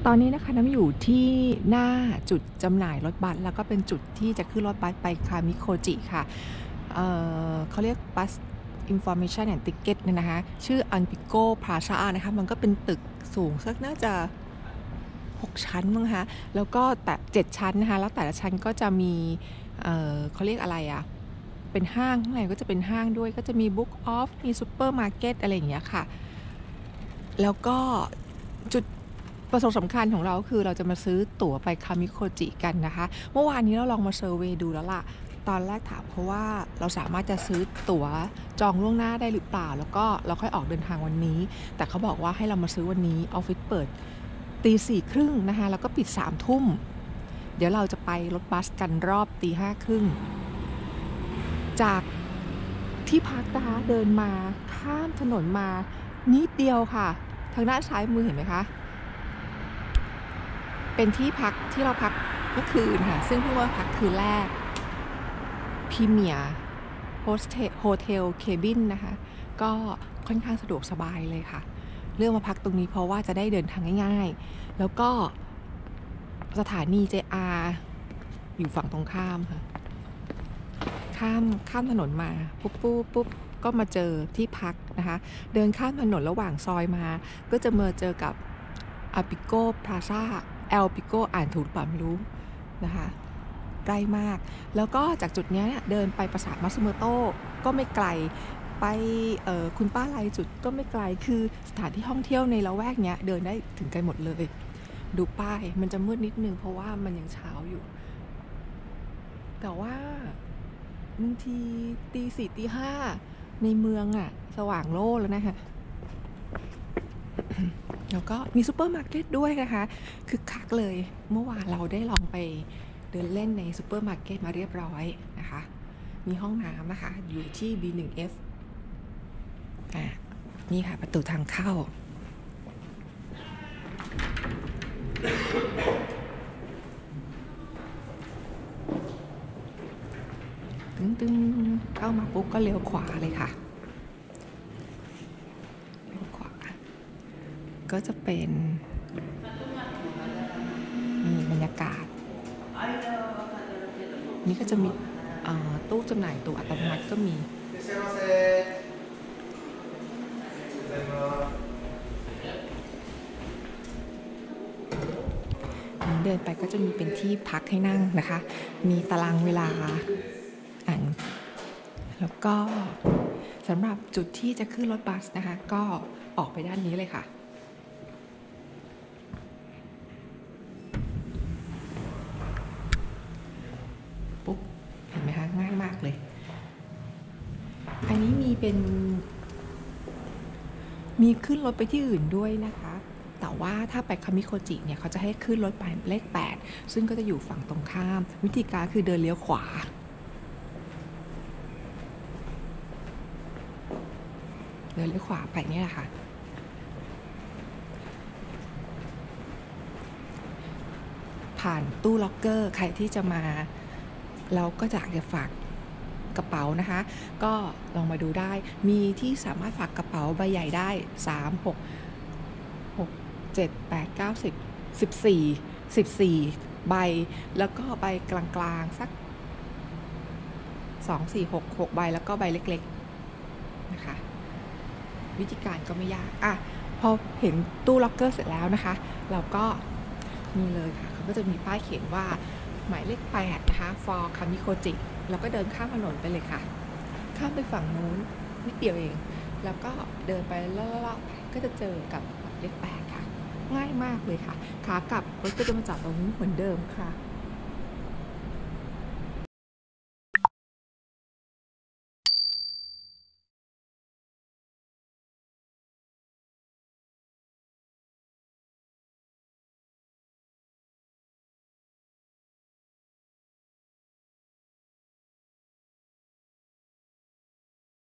ตอนนี้นะคะน้ำอยู่ที่หน้าจุดจำหน่ายรถบัสแล้วก็เป็นจุดที่จะขึ้นรถบัสไปคามิโคจิค่ะเขาเรียก Bus Information and Ticket เนี่ยนะคะชื่อ Anpico Plaza นะคะมันก็เป็นตึกสูงสักน่าจะ6ชั้นมั้งคะแล้วก็แต่7ชั้นนะคะแล้วแต่ละชั้นก็จะมีเขาเรียกอะไรอะเป็นห้างข้างในก็จะเป็นห้างด้วยก็จะมี Book Off มีซูเปอร์มาร์เก็ตอะไรอย่างเงี้ยค่ะแล้วก็จุดประสงค์สำคัญของเราคือเราจะมาซื้อตั๋วไปคามิโคจิกันนะคะเมื่อวานนี้เราลองมาเซอร์เวย์ดูแล้วล่ะตอนแรกถามเพราะว่าเราสามารถจะซื้อตั๋วจองล่วงหน้าได้หรือเปล่าแล้วก็เราค่อยออกเดินทางวันนี้แต่เขาบอกว่าให้เรามาซื้อวันนี้ออฟฟิศเปิด4:30นะคะแล้วก็ปิด3 ทุ่มเดี๋ยวเราจะไปรถบัสกันรอบ5:30จากที่พักนะคะเดินมาข้ามถนนมานิดเดียวค่ะทางด้านซ้ายมือเห็นไหมคะเป็นที่พักที่เราพักเมื่อคืนค่ะซึ่งเพิ่งว่าพักคืนแรกพรีเมียร์โฮเทลเคบินนะคะก็ค่อนข้างสะดวกสบายเลยค่ะเลือกมาพักตรงนี้เพราะว่าจะได้เดินทางง่ายๆแล้วก็สถานี JR อยู่ฝั่งตรงข้ามค่ะข้ามถนนมาปุ๊บก็มาเจอที่พักนะคะเดินข้ามถนนระหว่างซอยมาก็จะมาเจอกับอาปิโกพลาซ่าแอลปิโกอ่านถูกหรือเปล่าไม่รู้นะคะใกล้มากแล้วก็จากจุดนี้เดินไปปราสาทมัตสึโมโตะก็ไม่ไกลไปคุณป้าไลจุดก็ไม่ไกลคือสถานที่ท่องเที่ยวในละแวกเนี้ยเดินได้ถึงไกลหมดเลยดูป้ายมันจะมืดนิดนึงเพราะว่ามันยังเช้าอยู่แต่ว่าบางที4:00 5:00ในเมืองอะสว่างโล่แล้วนะคะแล้วก็มีซูเปอร์มาร์เก็ตด้วยนะคะคึกคักเลยเมื่อวานเราได้ลองไปเดินเล่นในซูเปอร์มาร์เก็ตมาเรียบร้อยนะคะมีห้องน้ำนะคะอยู่ที่ B1F นี่ค่ะประตูทางเข้าตึ้งเข้ามาปุ๊บก็เลี้ยวขวาเลยค่ะเลี้ยวขวาก็จะเป็นบรรยากาศนี่ก็จะมีตู้จำหน่ายตั๋วอัตโนมัติก็มีเดินไปก็จะมีเป็นที่พักให้นั่งนะคะมีตารางเวลาแล้วก็สำหรับจุดที่จะขึ้นรถบัสนะคะก็ออกไปด้านนี้เลยค่ะปุ๊บเห็นไหมคะง่ายมากเลยอันนี้มีขึ้นรถไปที่อื่นด้วยนะคะแต่ว่าถ้าไปคามิโคจิเนี่ยเขาจะให้ขึ้นรถไปเลข8ซึ่งก็จะอยู่ฝั่งตรงข้ามวิธีการคือเดินเลี้ยวขวาไปนี่แหละค่ะผ่านตู้ล็อกเกอร์ใครที่จะมาเราก็อยากจะฝากกระเป๋านะคะก็ลองมาดูได้มีที่สามารถฝากกระเป๋าใบใหญ่ได้3 6 7 8 9 10 14ใบแล้วก็ใบกลางๆสัก2 4 6 ใบแล้วก็ใบเล็กๆนะคะวิธีการก็ไม่ยากพอเห็นตู้ล็อกเกอร์เสร็จแล้วนะคะเราก็นี่เลยค่ะเขาก็จะมีป้ายเขียนว่าหมายเลข8นะคะ for คามิโคจิเราก็เดินข้ามถนนไปเลยค่ะข้ามไปฝั่งนู้นนิดเดียวเองแล้วก็เดินไปเลาะๆก็จะเจอกับหมายเลข8ค่ะง่ายมากเลยค่ะขากลับรถก็จะมาจอดตรงนี้เหมือนเดิมค่ะ